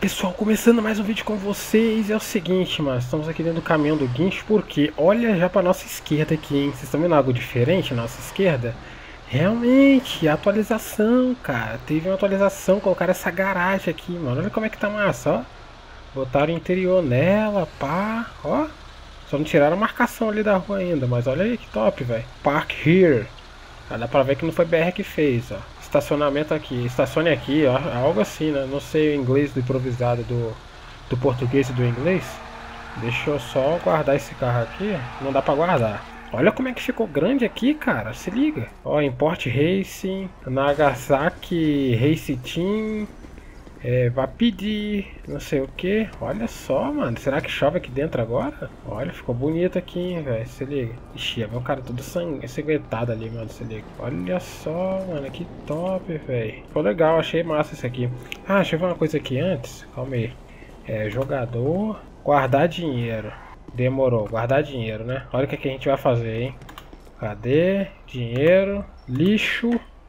Pessoal, começando mais um vídeo com vocês, é o seguinte, mano, estamos aqui dentro do caminhão do guincho, porque olha já pra nossa esquerda aqui, hein, vocês estão vendo algo diferente na nossa esquerda? Realmente, atualização, cara, teve uma atualização, colocaram essa garagem aqui, mano, olha como é que tá massa, ó, botaram o interior nela, pá, ó, só não tiraram a marcação ali da rua ainda, mas olha aí que top, velho, Park Here, dá pra ver que não foi BR que fez, ó. Estacionamento aqui, estacione aqui, ó, algo assim, né? Não sei o inglês do improvisado do português e do inglês. Deixa eu só guardar esse carro aqui, não dá pra guardar. Olha como é que ficou grande aqui, cara, se liga. Ó, Import Racing, Nagasaki Race Team, Vapid, não sei o que. Olha só, mano, será que chove aqui dentro agora? Olha, ficou bonito aqui, hein, velho, se liga. Ixi, é meu cara todo ensanguentado ali, mano, se liga. Olha só, mano, que top, velho. Ficou legal, achei massa isso aqui. Ah, deixa eu ver uma coisa aqui antes, calma aí. Jogador, guardar dinheiro. Demorou, guardar dinheiro, né? Olha o que a gente vai fazer, hein. Cadê? Dinheiro, lixo.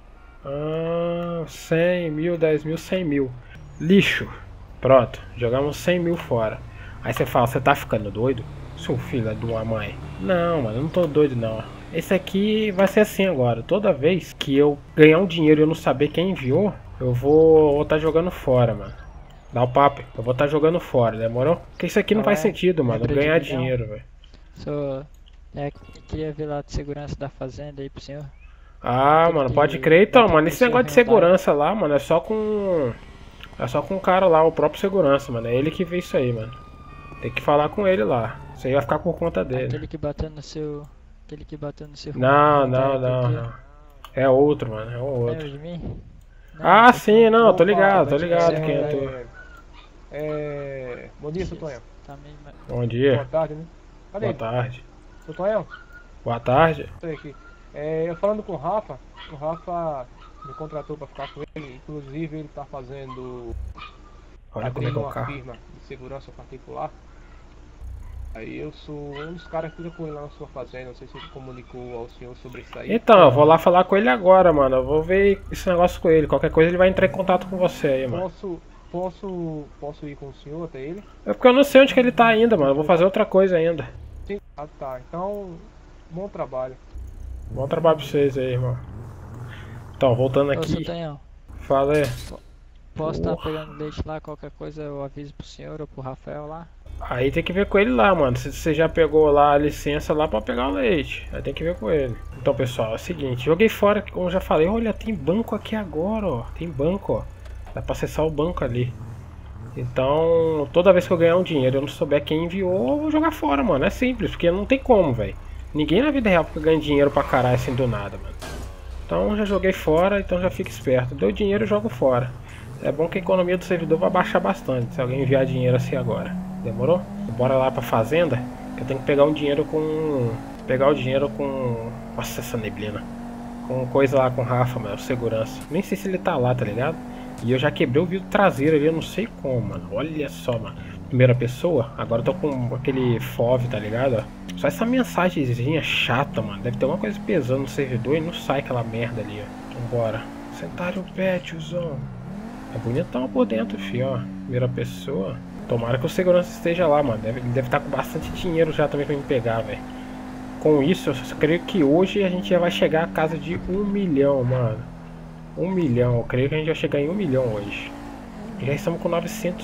100 mil, 10 mil, 100 mil. Lixo. Pronto, jogamos 100 mil fora. Aí você fala, você tá ficando doido? Seu filho de uma mãe. Não, mano, eu não tô doido não. Esse aqui vai ser assim agora. Toda vez que eu ganhar um dinheiro e eu não saber quem enviou, eu vou estar jogando fora, mano. Dá o papo, eu vou estar jogando fora, demorou? Porque isso aqui não faz sentido, mano, ganhar dinheiro, velho. Queria ver lá de segurança da fazenda aí pro senhor. Ah, mano, pode crer então, mano. Esse negócio de segurança lá, mano, é só com o cara lá, o próprio segurança, mano. É ele que vê isso aí, mano. Tem que falar com ele lá. Isso aí vai ficar por conta dele. Aquele que bateu no seu. Não. É outro, mano. É o outro. Lembra de mim? Ah, sim, não, tô ligado quem é tu. Bom dia, seu Tonhão. Bom dia. Boa tarde, né? Cadê? Boa tarde. Seu Tonhão? Boa tarde. Tô aqui. Eu falando com o Rafa me contratou pra ficar com ele, inclusive ele tá fazendo. Olha como é que é o uma carro. firma de segurança particular. Aí eu sou um dos caras que fica com ele lá na sua fazenda, não sei se ele comunicou ao senhor sobre isso aí. Então, eu vou lá falar com ele agora, mano. Eu vou ver esse negócio com ele. Qualquer coisa ele vai entrar em contato com você aí, mano. Posso ir com o senhor até ele? É porque eu não sei onde que ele tá ainda, mano. Eu vou fazer outra coisa ainda. Sim. Ah, tá. Então, bom trabalho. Bom trabalho pra vocês aí, irmão. Então, voltando aqui. Fala aí. Posso estar pegando leite lá, qualquer coisa eu aviso pro senhor ou pro Rafael lá? Aí tem que ver com ele lá, mano. Se você já pegou lá a licença lá pra pegar o leite, aí tem que ver com ele. Então, pessoal, é o seguinte, joguei fora, como eu já falei. Olha, tem banco aqui agora, ó. Tem banco, ó. Dá pra acessar o banco ali. Então, toda vez que eu ganhar um dinheiro e eu não souber quem enviou, eu vou jogar fora, mano. É simples, porque não tem como, velho. Ninguém na vida real ganha dinheiro pra caralho assim do nada, mano. Então já joguei fora, então já fica esperto. Deu dinheiro, eu jogo fora. É bom que a economia do servidor vai baixar bastante se alguém enviar dinheiro assim agora. Demorou? Bora lá pra fazenda, que eu tenho que pegar um dinheiro com... Nossa, essa neblina. Com coisa lá com o Rafa, mano, segurança. Nem sei se ele tá lá, tá ligado? E eu já quebrei o vidro traseiro ali, eu não sei como, mano. Olha só, mano. Primeira pessoa, agora eu tô com aquele FOV, tá ligado? Só essa mensagenzinha chata, mano. Deve ter alguma coisa pesando no servidor e não sai aquela merda ali, ó. Vambora. Sentar o pé, tiozão. É bonitão por dentro, fio, ó. Primeira pessoa. Tomara que o segurança esteja lá, mano. Ele deve estar com bastante dinheiro já também pra me pegar, velho. Com isso, eu creio que hoje a gente já vai chegar a casa de 1 milhão, mano. 1 milhão. Eu creio que a gente vai chegar em 1 milhão hoje. Já estamos com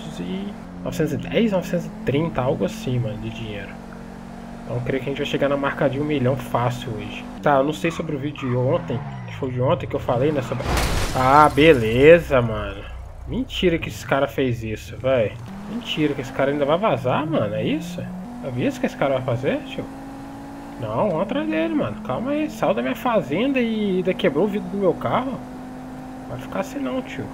910, 930, algo assim, mano, de dinheiro. Então eu creio que a gente vai chegar na marca de 1 milhão fácil hoje. Tá, eu não sei sobre o vídeo de ontem, que foi de ontem que eu falei, né, sobre... Ah, beleza, mano. Mentira que esse cara fez isso, velho. Mentira que esse cara ainda vai vazar, mano, é isso? É isso que esse cara vai fazer, tio? Não, vamos atrás dele, mano. Calma aí, saiu da minha fazenda e ainda quebrou o vidro do meu carro. Vai ficar assim não, tio.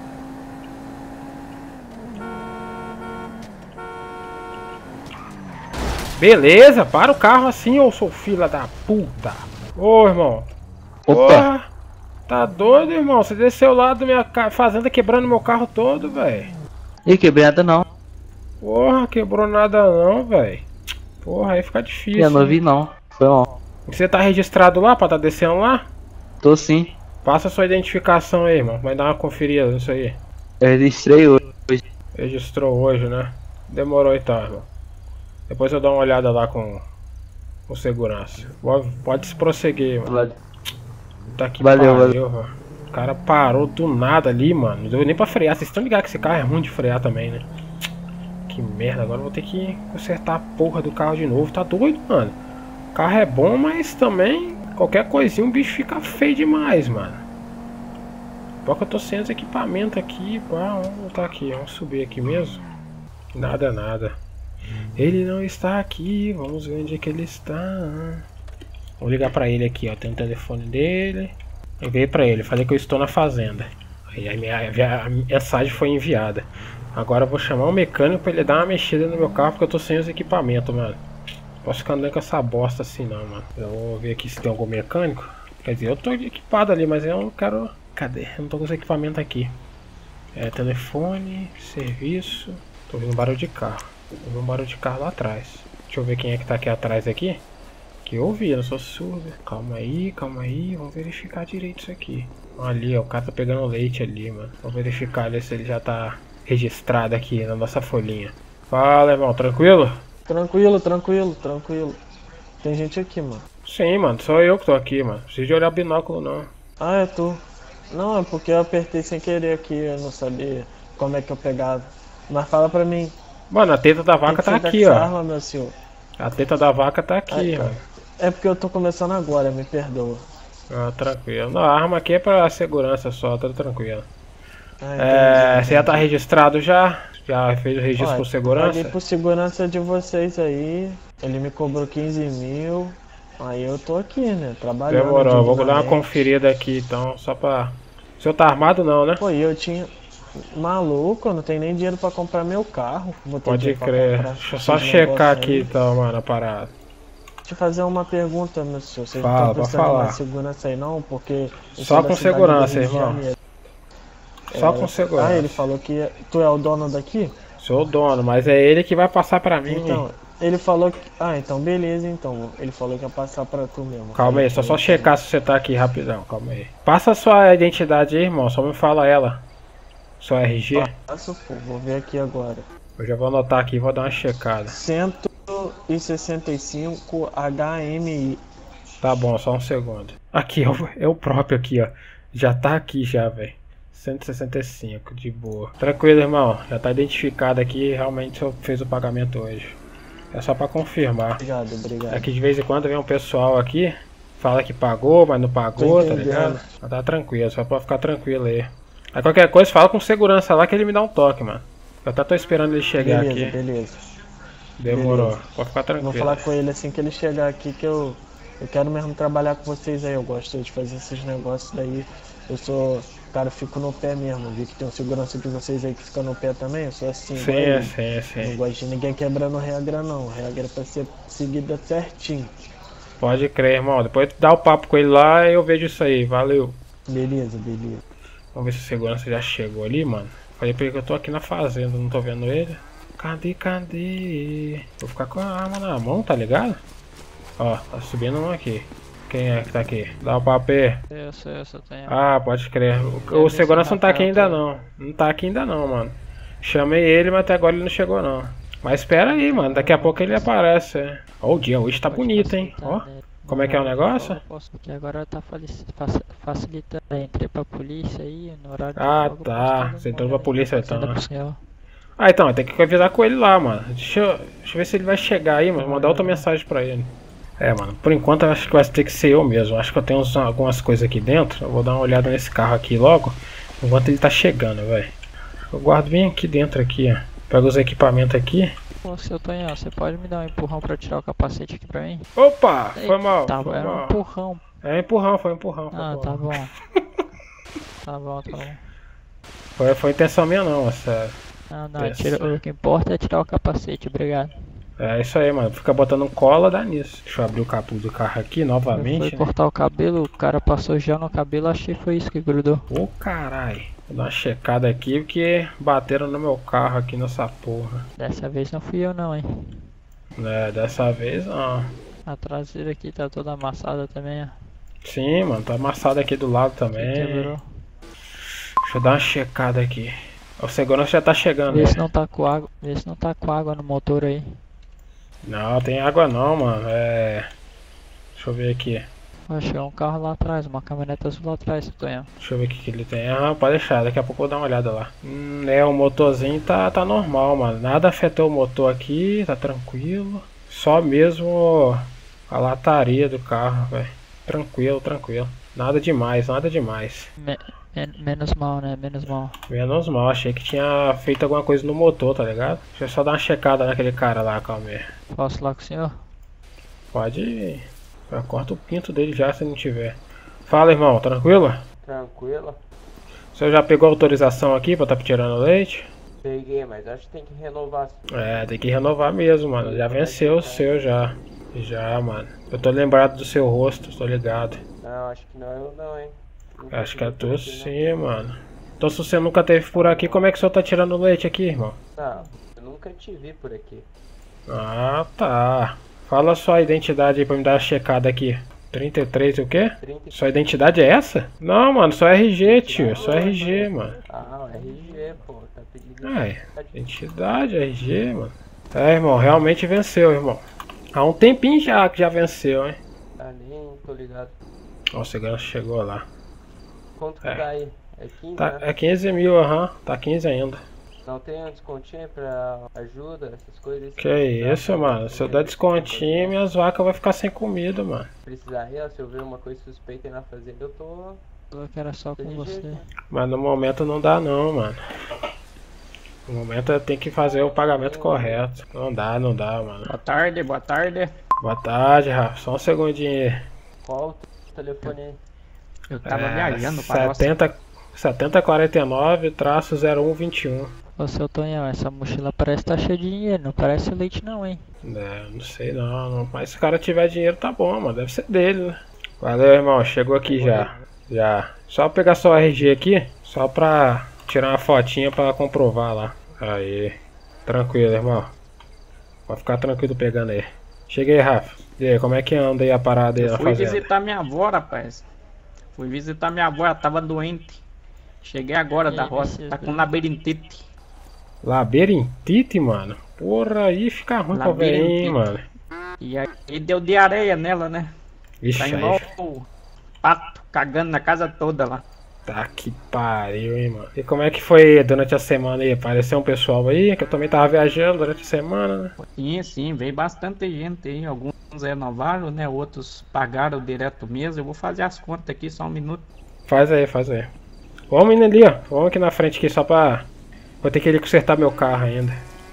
Beleza, para o carro assim, ô seu filho da puta. Ô, irmão. Porra, tá doido, irmão? Você desceu lá da minha fazenda quebrando meu carro todo, velho. Ih, quebrei nada não. Porra, quebrou nada não, velho. Porra, aí fica difícil. Eu não vi não, foi mal. Você tá registrado lá pra tá descendo lá? Tô sim. Passa a sua identificação aí, irmão. Vai dar uma conferida nisso aí. Eu registrei hoje. Registrou hoje, né? Demorou então, irmão. Depois eu dou uma olhada lá com o segurança. Pode se prosseguir, mano. Valeu. Tá que Valeu, pariu, velho. O cara parou do nada ali, mano. Não deu nem pra frear. Vocês estão ligados que esse carro é ruim de frear também, né? Que merda. Agora eu vou ter que consertar a porra do carro de novo. Tá doido, mano. O carro é bom, mas também qualquer coisinha o bicho fica feio demais, mano. Pior que eu tô sem os equipamentos aqui. Pá, vamos voltar aqui. Vamos subir aqui mesmo. Nada, nada. Ele não está aqui. Vamos ver onde é que ele está. Vou ligar pra ele aqui, ó. Tem o telefone dele. Enviei pra ele. Falei que eu estou na fazenda. Aí a mensagem foi enviada. Agora eu vou chamar o mecânico pra ele dar uma mexida no meu carro, porque eu tô sem os equipamentos, mano. Posso ficar andando com essa bosta assim não, mano. Eu vou ver aqui se tem algum mecânico. Quer dizer, eu tô equipado ali, mas eu não quero... Cadê? Eu não tô com os equipamentos aqui. É, telefone, serviço. Tô ouvindo um barulho de carro. Tô ouvindo um barulho de carro lá atrás. Deixa eu ver quem é que tá aqui atrás aqui. Que eu ouvi, eu não sou surdo. Calma aí, vamos verificar direito isso aqui. Ali, ó, o cara tá pegando leite ali, mano. Vamos verificar ali se ele já tá registrado aqui na nossa folhinha. Fala, irmão, tranquilo? Tranquilo. Tem gente aqui, mano. Sim, mano, sou eu que tô aqui, mano. Não precisa de olhar binóculo, não. Ah, é tu. Não, é porque eu apertei sem querer aqui, eu não sabia como é que eu pegava. Mas fala pra mim. Mano, a teta da vaca tá aqui, essa ó. arma, meu senhor. A teta da vaca tá aqui, Ah, tá. mano. É porque eu tô começando agora, me perdoa. Ah, tranquilo. Não, a arma aqui é pra segurança só, tá tranquilo. Entendi. Você já tá registrado já? Já fez o registro Olha, por segurança? Paguei por segurança de vocês aí. Ele me cobrou 15 mil. Aí eu tô aqui, né? Trabalhando. Demorou, vou dar uma dignamente. conferida aqui então, só pra... O senhor tá armado não, né? Pô, e eu tinha... Maluco, eu não tenho nem dinheiro pra comprar meu carro. Vou ter Pode dinheiro pra crer. comprar Deixa eu só esses checar negócios aqui aí. então, mano, a parada. Deixa eu fazer uma pergunta, meu senhor. Vocês Fala, não estão pode precisando falar. mais segurança aí não? Porque... eu Só sou da com cidade segurança, do Rio de irmão. Janeiro. Só com segurança. Ah, ele falou que tu é o dono daqui? Sou o dono, mas é ele que vai passar pra mim. Então, ele falou que... Ah, então beleza, então. Ele falou que ia passar pra tu mesmo. Calma aí, só checar se você tá aqui rapidão, calma aí. Passa a sua identidade aí, irmão, só me fala ela. Sua RG. Passo, pô, vou ver aqui agora. Eu já vou anotar aqui e vou dar uma checada. 165 HMI. Tá bom, só um segundo. Aqui, é o próprio aqui, ó. Já tá aqui já, velho. 165, de boa. Tranquilo, irmão. Já tá identificado aqui. Realmente o senhor fez o pagamento hoje. É só pra confirmar. Obrigado. Aqui de vez em quando vem um pessoal aqui. Fala que pagou, mas não pagou, tá entendendo. ligado? Mas tá tranquilo, só pode ficar tranquilo aí. Aí qualquer coisa, fala com segurança lá que ele me dá um toque, mano. Eu até tô esperando ele chegar aqui. Beleza. Demorou. beleza. Pode ficar tranquilo. Vou falar com ele assim que ele chegar aqui que eu quero mesmo trabalhar com vocês aí. Eu gosto de fazer esses negócios daí. Eu sou... Cara, eu fico no pé mesmo. Vi que tem um segurança de vocês aí que fica no pé também. Eu sou assim. igual ele. Não Sim. gosto de ninguém quebrando regra não. Regra é pra ser seguida certinho. Pode crer, irmão. Depois dá o papo com ele lá e eu vejo isso aí. Valeu. Beleza. Vamos ver se o segurança já chegou ali, mano. Falei pra ele que eu tô aqui na fazenda, não tô vendo ele. Cadê? Vou ficar com a arma na mão, tá ligado? Ó, tá subindo um aqui. Quem é que tá aqui? Dá o papo aí. Eu tenho. Ah, pode crer. O segurança não tá aqui ainda não. Não tá aqui ainda não, mano. Chamei ele, mas até agora ele não chegou não. Mas espera aí, mano. Daqui a pouco ele aparece. Ó, o dia hoje tá bonito, hein? Ó. Como é que é o negócio? Porque agora tá facilitando. Entrei pra polícia aí no horário de Ah, folga, tá. posso todo Você entrou mundo pra polícia aí, então. fazenda pro senhor. Ah, então, tem que avisar com ele lá, mano. Deixa eu ver se ele vai chegar aí, mano. Mandar outra mensagem pra ele. É, mano, por enquanto eu acho que vai ter que ser eu mesmo. Acho que eu tenho algumas coisas aqui dentro. Eu vou dar uma olhada nesse carro aqui logo. Enquanto ele tá chegando, velho. Eu guardo bem aqui dentro aqui, ó. Pego os equipamentos aqui. Ô, seu Tonhão, você pode me dar um empurrão pra tirar o capacete aqui pra mim? Opa! Foi mal. Tá, Foi era um mal. empurrão. É empurrão, foi empurrão. Ah, foi tá empurrão. bom. Tá bom. Foi intenção minha não, sério. Não, Essa. o que importa é tirar o capacete, obrigado. É isso aí, mano. Fica botando cola, dá nisso. Deixa eu abrir o capô do carro aqui Eu novamente. fui Né? cortar o cabelo, o cara passou gel no cabelo, achei que foi isso que grudou. Ô caralho. Vou dar uma checada aqui porque bateram no meu carro aqui nessa porra. Dessa vez não fui eu não, hein. É, dessa vez não. A traseira aqui tá toda amassada também, ó. Sim, mano, tá amassado aqui do lado também. Quebrou. Deixa eu dar uma checada aqui. O segurança já tá chegando. Vê Né? se não tá com água. Vê se não tá com água no motor aí. Não, tem água não, mano. Deixa eu ver aqui. Achei um carro lá atrás, uma caminhonete azul lá atrás, Tonhão. Deixa eu ver o que ele tem. Ah, pode deixar, daqui a pouco eu vou dar uma olhada lá. O motorzinho tá normal, mano. Nada afetou o motor aqui, tá tranquilo. Só mesmo a lataria do carro, velho. Tranquilo, tranquilo. Nada demais, nada demais. Menos mal, né? Menos mal. Menos mal, achei que tinha feito alguma coisa no motor, tá ligado? Deixa eu só dar uma checada naquele cara lá, calma aí. Posso lá com o senhor? Pode ir. Já corta o pinto dele já se não tiver. Fala, irmão, tranquilo? Tranquilo. O senhor já pegou a autorização aqui pra tá tirando leite? Peguei, mas acho que tem que renovar. Tem que renovar mesmo, mano. Já venceu o seu já. Já, mano. Eu tô lembrado do seu rosto, tô ligado. Não, acho que não é eu não, hein. Nunca Acho que é tive tu por aqui, sim, mano. Então se você nunca teve por aqui, como é que o senhor tá tirando leite aqui, irmão? Não, eu nunca te vi por aqui. Ah, tá. Fala sua identidade aí pra me dar uma checada aqui. 33 e o quê? 30. Sua identidade é essa? Não, mano, só RG, tio. Só RG, mano. Ah, o RG, pô. Tá pedindo. Identidade, RG, mano. Irmão, realmente venceu, irmão. Há um tempinho já que já venceu, hein? Ah, nem tô ligado. Ó, o segurança chegou lá. Quanto que tá aí? É 15, Tá, né? é 15 mil, aham. Tá 15 ainda. Não tem um descontinho pra ajuda, essas coisas? Que isso, mano. Se eu der descontinho, minhas vacas vão ficar sem comida, mano. Precisar aí, ó, se eu ver uma coisa suspeita aí na fazenda, eu tô... Eu quero só com você. Mas no momento não dá não, mano. No momento eu tenho que fazer o pagamento correto. Não dá, mano. Boa tarde, boa tarde. Boa tarde, Rafa. Só um segundinho aí. Qual o telefone aí? Eu tava viajando para roça. 7049-0121. Ô seu Tonhão, essa mochila parece que tá cheia de dinheiro, não parece leite não, hein? Não sei não. Mas se o cara tiver dinheiro tá bom, mano. Deve ser dele, né? Valeu, irmão. Chegou aqui já. Já. Só pegar só o RG aqui. Só pra tirar uma fotinha pra comprovar lá. Aí. Tranquilo, irmão. Pode ficar tranquilo pegando aí. Cheguei, Rafa. E aí, como é que anda aí a parada aí Eu na fui fazenda? visitar minha avó, rapaz. Fui visitar minha avó, ela tava doente. Cheguei agora da roça, tá com labirintite. Labirintite, mano? Porra, aí fica ruim pra ver, hein, mano. E aí deu diarreia nela, né? Vixe, Tá aí. igual o pato cagando na casa toda lá. Tá que pariu, hein, mano. E como é que foi durante a semana aí? Apareceu um pessoal aí, que eu também tava viajando durante a semana, né? Sim, veio bastante gente aí. Alguns renovaram, né? Outros pagaram direto mesmo. Eu vou fazer as contas aqui, só um minuto. Faz aí, faz aí. Vamos indo ali, ó. Vamos aqui na frente aqui só pra... Vou ter que ir consertar meu carro ainda.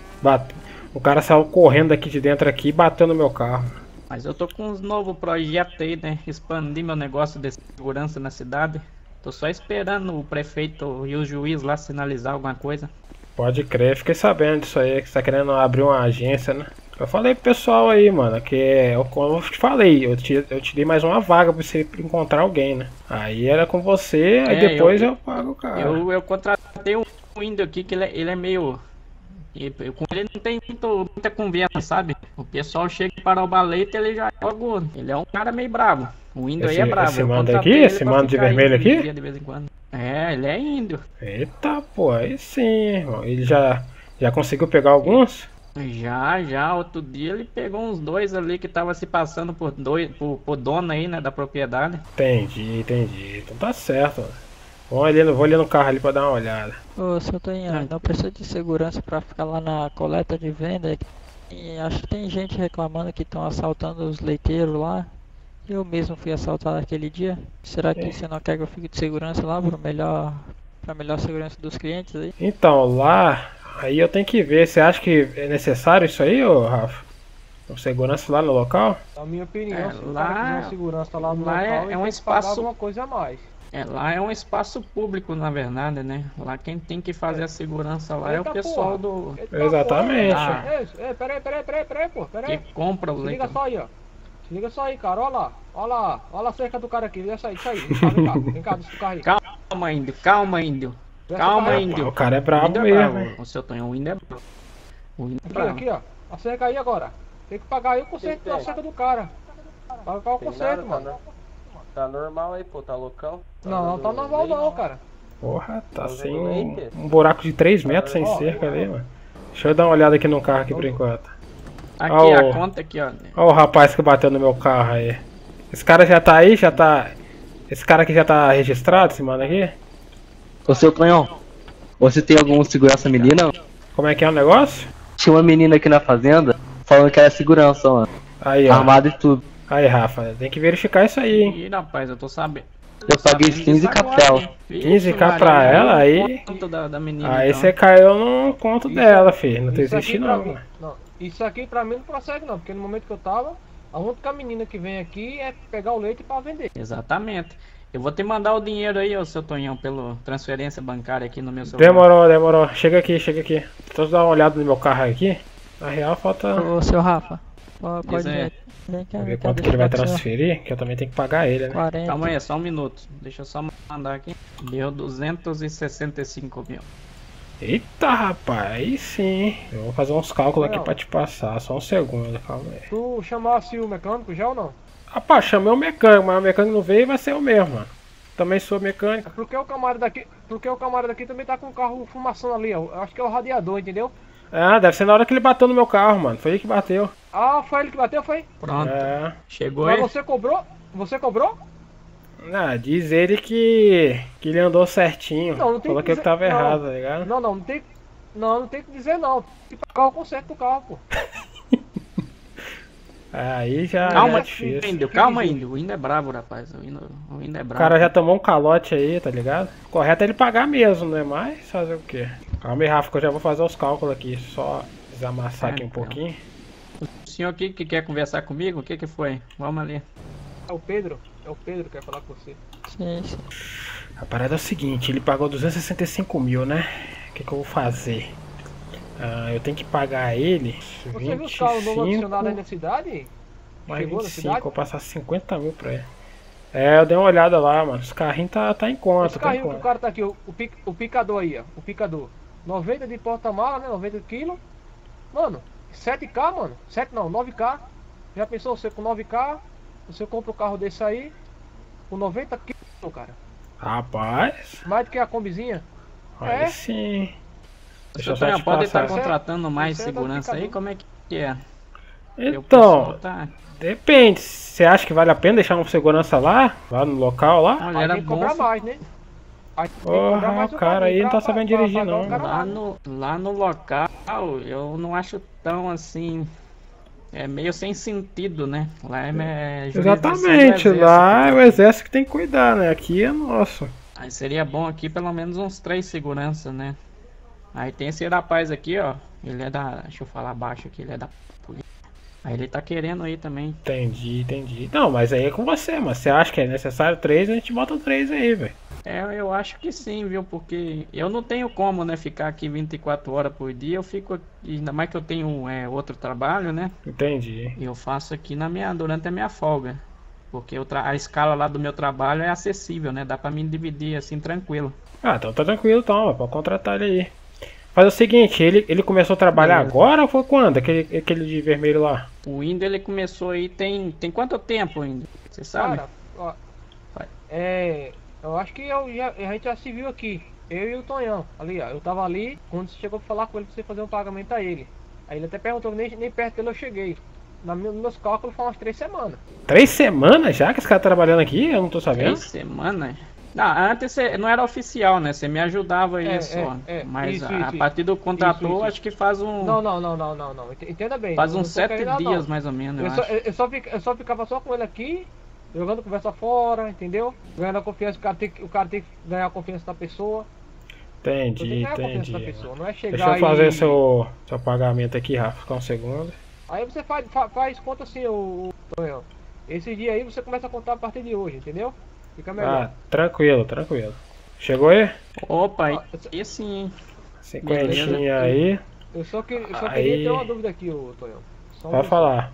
O cara saiu correndo aqui de dentro aqui e bateu no meu carro. Mas eu tô com uns novos projetos aí, né? Expandir meu negócio de segurança na cidade. Tô só esperando o prefeito e o juiz lá sinalizar alguma coisa. Pode crer, fiquei sabendo disso aí, que você tá querendo abrir uma agência, né? Eu falei pro pessoal aí, mano, como eu te falei, eu te dei mais uma vaga pra você encontrar alguém, né? Aí era com você, aí depois eu pago o cara. Eu contratei um índio aqui que ele é meio... Com ele não tem muita conversa, sabe? O pessoal chega para o balete, ele já logo... Ele é um cara meio bravo. O índio aí é bravo. Esse mano aqui? Esse mano de vermelho aqui? De vez em quando. É, ele é índio. Eita, pô, aí sim, irmão. Ele já conseguiu pegar alguns? Já. Outro dia ele pegou uns dois ali que tava se passando por dono aí, né, da propriedade. Entendi. Então tá certo, mano. Vou ali no carro ali pra dar uma olhada. Ô seu Tonhão, não precisa de segurança pra ficar lá na coleta de venda. E acho que tem gente reclamando que estão assaltando os leiteiros lá. Eu mesmo fui assaltado aquele dia. Será que você não quer que eu fique de segurança lá pra melhor segurança dos clientes aí? Então, lá, aí eu tenho que ver. Você acha que é necessário isso aí, ô Rafa? O segurança lá no local? Na minha opinião, se o lá- cara quiser segurança lá no lá local, é ele um tem que pagar espaço- alguma coisa a mais. Lá é um espaço público, na verdade, né? Lá quem tem que fazer a segurança lá é o Eita, pessoal porra. do Eita, Exatamente. porra. Ei, peraí, pô, que peraí. compra o Se liga leite. só aí, ó. Se liga só aí, cara, olha lá a cerca do cara aqui, deixa aí, vem cá, deixa o carro aí. Calma, índio, calma, índio. Desce o Calma, carro aí. índio. O cara é O brabo índio é mesmo, bravo. hein? O seu Tonhão, o índio é bravo. O índio é Aqui, bravo. aqui, ó. A cerca aí agora. Tem que pagar aí o conserto da cerca do cara. Pagar o conserto, mano. Tá normal aí, pô, tá loucão? Não tá normal não, cara. Porra, tá sem Leite? um buraco de 3 metros sem cerca ali, mano. Deixa eu dar uma olhada aqui no carro aqui por enquanto. Aqui, Ó, a conta aqui, ó. Ó o rapaz que bateu no meu carro aí. Esse cara já tá aí? Já tá... Esse cara aqui já tá registrado, esse mano aqui? Ô seu Tonhão, você tem alguma segurança menina? Como é que é o negócio? Tinha uma menina aqui na fazenda falando que era segurança, mano. Aí, ó. Armada e tudo. Aí, Rafa, tem que verificar isso aí, hein? Ih, rapaz, eu tô sabendo. Eu paguei Sabendo 15 disso k agora, pra ela. hein? 15k Maria, pra ela, aí... Conta da menina, Aí então. você caiu no conto dela, filho. Não Isso existe aqui pra não, mim- mano. não, isso aqui pra mim não prossegue não, porque no momento que eu tava, a única menina que vem aqui é pegar o leite pra vender. Exatamente. Eu vou te mandar o dinheiro aí, ô seu Tonhão, pela transferência bancária aqui no meu celular. Demorou. Chega aqui. Deixa eu dar uma olhada no meu carro aqui. Na real, falta... Ô, seu Rafa, pode Diz aí. ver. Vem cá, Ver vem cá, quanto que ele vai deixa eu dar pro transferir, que eu também tenho que pagar ele, né? senhor. 40. Calma aí, só um minuto. Deixa eu só mandar aqui. Deu 265 mil. Eita, rapaz, aí sim. Eu vou fazer uns cálculos aqui pra te passar. Só um segundo, calma aí. Tu chamasse o mecânico já ou não? Rapaz, chamei o mecânico, mas o mecânico não veio e vai ser eu mesmo, mano. Também sou mecânico. Porque o camarada daqui também tá com o carro fumaçando ali, ó. Eu acho que é o radiador, entendeu? Ah, deve ser na hora que ele bateu no meu carro, mano. Foi ele que bateu. Ah, foi ele que bateu, foi? Pronto. É. Chegou Mas aí. você cobrou? Você cobrou? Ah, diz ele que ele andou certinho. Não, não tem Falou que que eu dizer- tava não. errado, tá ligado? Não tem que dizer não. Tem que pagar o conserto do carro, pô. Aí já Calma, é difícil. Índio, calma, Índio. O Índio é bravo, rapaz. O Índio é O bravo. cara já tomou um calote aí, tá ligado? Correto é ele pagar mesmo, não é mais? Fazer o quê? Calma aí, Rafa, que eu já vou fazer os cálculos aqui. Só desamassar aqui um Então. pouquinho. O senhor aqui que quer conversar comigo, o que que foi? Vamos ali. É o Pedro que quer falar com você. Sim, sim. A parada é o seguinte, ele pagou 265 mil, né? O que que eu vou fazer? Ah, eu tenho que pagar ele Você viu os carros novos adicionados aí 25 na cidade? mais Chegou na 25, cidade? eu vou passar 50 mil pra ele. É, eu dei uma olhada lá, mano. Os carrinhos tá em conta, Esse tá em carrinho que o conta. cara tá aqui, o picador aí, ó. O picador. 90 de porta-mala, né? 90 quilos. Mano, 7K, mano. 7 não, 9K. Já pensou você com 9K? Você compra um carro desse aí, com 90 quilos, cara. Rapaz, Mais do que a combizinha. aí É? sim. O Deixa eu senhor só Tonhão te pode passar. estar contratando mais Você é segurança aí? duplicador. Como é que é? Porque o Então, pessoal tá... depende. Você acha que vale a pena deixar um segurança lá no local lá? Olha, Aí era tem que bom cobrar se- mais, né? Aí tem que Porra, cobrar mais o cara aí não tá sabendo dirigir, pagar não, o cara Lá no local, eu não acho tão assim. É meio sem sentido, né? Lá é jurisdição do Exatamente, exército. lá é o exército que tem que cuidar, né? Aqui é nosso. Aí seria bom aqui pelo menos uns 3 seguranças, né? Aí tem esse rapaz aqui, ó. Ele é da. Deixa eu falar baixo aqui, ele é da polícia. Aí ele tá querendo aí também. Entendi. Não, mas aí é com você, mas você acha que é necessário 3, a gente bota 3 aí, velho. É, eu acho que sim, viu? Porque eu não tenho como, né, ficar aqui 24 horas por dia. Eu fico aqui, ainda mais que eu tenho outro trabalho, né? Entendi. Eu faço aqui durante a minha folga. Porque a escala lá do meu trabalho é acessível, né? Dá pra mim dividir assim tranquilo. Ah, então tá tranquilo, então, pode contratar ele aí. Faz o seguinte, ele começou a trabalhar Beleza. agora ou foi quando? Aquele de vermelho lá? O Índio ele começou aí tem quanto tempo, Índio? Você sabe? Cara, ó, Vai. eu acho que a gente já se viu aqui. Eu e o Tonhão, ali, ó. Eu tava ali, quando você chegou pra falar com ele pra você fazer um pagamento a ele. Aí ele até perguntou, nem perto dele eu cheguei. Nos meus cálculos foi umas 3 semanas. 3 semanas já que esse cara tá trabalhando aqui? Eu não tô sabendo. 3 semanas? Não, antes não era oficial, né? Você me ajudava aí só. Mas Isso, a isso, partir do contrator, isso. acho que faz um. Não. Entenda bem. Faz eu uns não tô 7 querendo dias não. mais ou menos, eu Eu só, acho. eu só ficava só com ele aqui, jogando conversa fora, entendeu? Ganhando a confiança, o cara tem que ganhar a confiança da pessoa. Você tem que Entendi, ganhar a confiança da entendi. pessoa, não é chegar Deixa eu fazer e... seu pagamento aqui, Rafa. Fica um segundo. Aí você faz conta assim, o Tonhão. Esse dia aí você começa a contar a partir de hoje, entendeu? Fica melhor. Ah, tranquilo. Chegou aí? Opa, Ah, aí sim, hein? Cinquentinha aí. Eu só queria Aí. ter uma dúvida aqui, o Tonhão. Só Pode falar.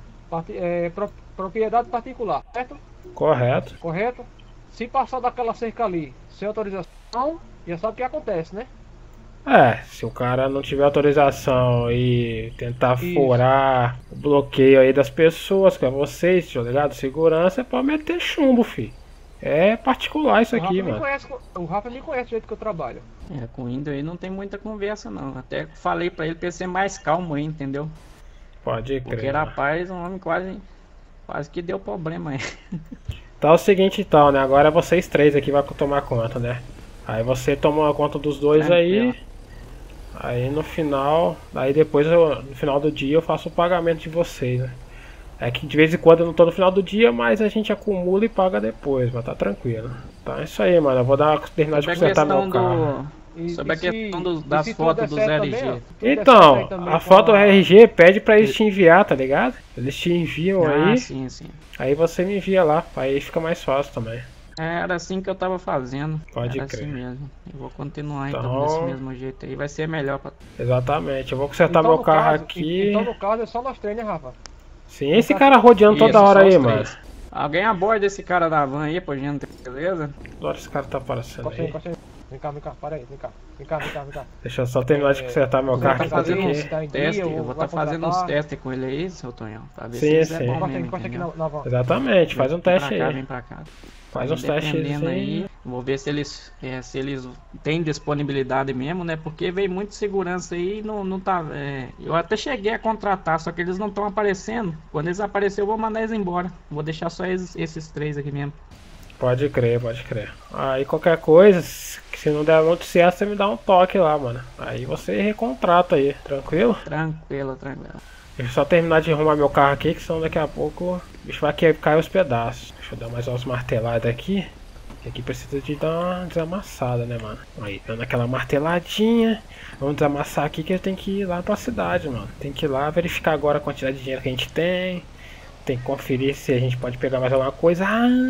Propriedade particular, certo? Correto. Correto? Se passar daquela cerca ali sem autorização, já sabe o que acontece, né? É, se o cara não tiver autorização e tentar Isso. furar o bloqueio aí das pessoas, que é vocês, tá ligado? Segurança, é pra meter chumbo, fi. É particular isso O Rafa aqui, me mano. conhece, o Rafa me conhece do jeito que eu trabalho. É, com o índio aí não tem muita conversa não. Até falei pra ele ser mais calmo aí, entendeu? Pode Porque crer. Mano. rapaz, um homem quase que deu problema aí. Tá o seguinte então, né? Agora é vocês três aqui vai tomar conta, né? Aí você tomou a conta dos dois aí. Aí no final. Aí depois no final do dia eu faço o pagamento de vocês, né? É que de vez em quando eu não tô no final do dia, mas a gente acumula e paga depois, mas tá tranquilo. Tá, é isso aí, mano. Eu vou terminar de consertar meu carro. Sobre a questão das fotos dos RG. Então, a foto do RG pede pra eles te enviar, tá ligado? Eles te enviam aí. Sim, sim. Aí você me envia lá, aí fica mais fácil também. Era assim que eu tava fazendo. Pode Era crer. assim mesmo. Eu vou continuar Então, então desse mesmo jeito aí. Vai ser melhor pra... Exatamente, eu vou consertar meu carro aqui. Então no caso é só nós três, né, Rafa? Sim, esse cara rodeando toda hora aí, mano. Alguém aborda esse cara da van aí, pô, gente, beleza? Agora esse cara tá aparecendo aí. Vem cá, para aí, vem cá. Deixa eu só terminar de consertar meu carro Tá aqui. fazendo uns tá em dia, testes, ou eu vou vai estar fazendo uns contratar. testes com ele aí, seu Tonhão, pra ver Sim, se isso sim. é bom Encosta mesmo, aqui entendeu? na van. Exatamente, faz um teste Vem pra cá, aí. vem pra cá. Faz uns testes Dependendo aí. Vou ver se eles têm disponibilidade mesmo, né? Porque veio muito segurança aí e não tá. Eu até cheguei a contratar, só que eles não estão aparecendo. Quando eles aparecerem, eu vou mandar eles embora. Vou deixar só esses três aqui mesmo. Pode crer, pode crer. Aí qualquer coisa, se não der muito certo, você me dá um toque lá, mano. Aí você recontrata aí, tranquilo? Tranquilo. Deixa eu só terminar de arrumar meu carro aqui, que senão daqui a pouco o bicho vai cair os pedaços. Deixa eu dar mais umas marteladas aqui. Que aqui precisa de dar uma desamassada, né, mano? Aí, dando aquela marteladinha. Vamos desamassar aqui que eu tenho que ir lá pra cidade, mano. Tem que ir lá verificar agora a quantidade de dinheiro que a gente tem. Tem que conferir se a gente pode pegar mais alguma coisa.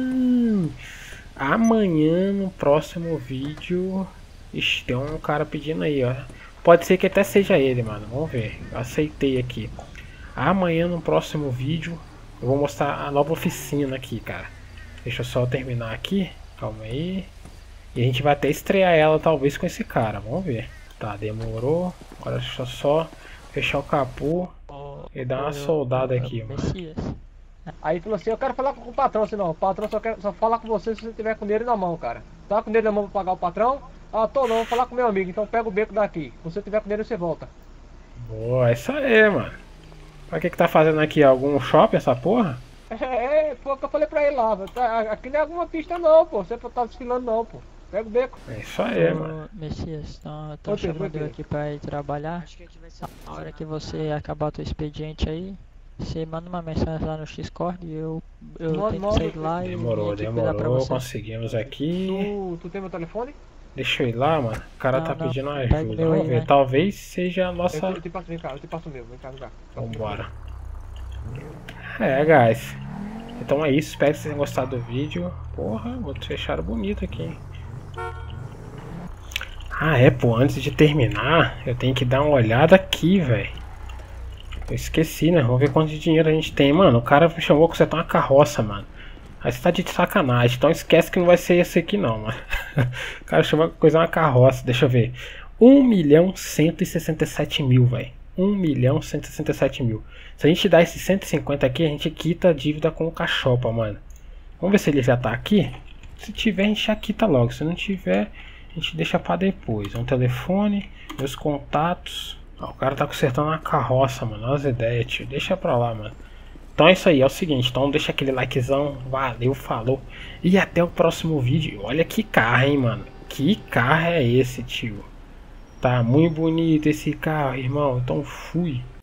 Amanhã no próximo vídeo. Ixi, tem um cara pedindo aí, ó. Pode ser que até seja ele, mano. Vamos ver. Eu aceitei aqui. Amanhã no próximo vídeo eu vou mostrar a nova oficina aqui, cara. Deixa eu só terminar aqui. Calma aí. E a gente vai até estrear ela talvez com esse cara. Vamos ver. Tá, demorou. Agora deixa eu só fechar o capô e dar uma soldada aqui, mano. Messias. Aí falou assim, eu quero falar com o patrão, senão o patrão só fala com você se você tiver com dinheiro na mão, cara. Tá com dinheiro na mão pra pagar o patrão? Ah, tô não, vou falar com meu amigo, então pega o beco daqui. Se você tiver com dinheiro, você volta. Boa, é isso aí, mano. Pra que tá fazendo aqui? Algum shopping essa porra? Foi o que eu falei pra ele lá, aqui não é alguma pista não, pô. Você tá desfilando não, pô. Pega o beco. É isso aí, mano. Messias, estão Ô, Pedro, chamando Pedro. eu aqui pra ir trabalhar. Na hora que você acabar o teu expediente aí, você manda uma mensagem lá no Discord e eu tenho que sair de lá e Demorou, vir aqui cuidar pra demorou. você. Conseguimos aqui. Tu tem meu telefone? Deixa eu ir lá, mano. O cara Não, tá não. pedindo Pega ajuda. o meu Vamos aí, ver. né? Talvez seja a nossa. Eu te passo, vem cá, eu te passo o meu, vem cá. Vambora. Guys. Então é isso. Espero que vocês tenham gostado do vídeo. Porra, vou fechar bonito aqui, hein? Pô, antes de terminar, eu tenho que dar uma olhada aqui, velho. Eu esqueci, né? Vamos ver quanto de dinheiro a gente tem. Mano, o cara me chamou pra consertar uma carroça, mano. Aí você tá de sacanagem. Então esquece que não vai ser esse aqui, não, mano. O cara chamou pra coisar uma carroça. Deixa eu ver. 1.167.000, velho. 1.167.000. Se a gente dá esses 150 aqui, a gente quita a dívida com o Cachopa, mano. Vamos ver se ele já tá aqui. Se tiver, a gente já quita logo. Se não tiver, a gente deixa pra depois. Um telefone, meus contatos. O cara tá consertando uma carroça, mano. Olha as ideias, tio. Deixa pra lá, mano. Então é isso aí, é o seguinte. Então deixa aquele likezão. Valeu, falou. E até o próximo vídeo. Olha que carro, hein, mano. Que carro é esse, tio? Tá muito bonito esse carro, irmão. Então fui.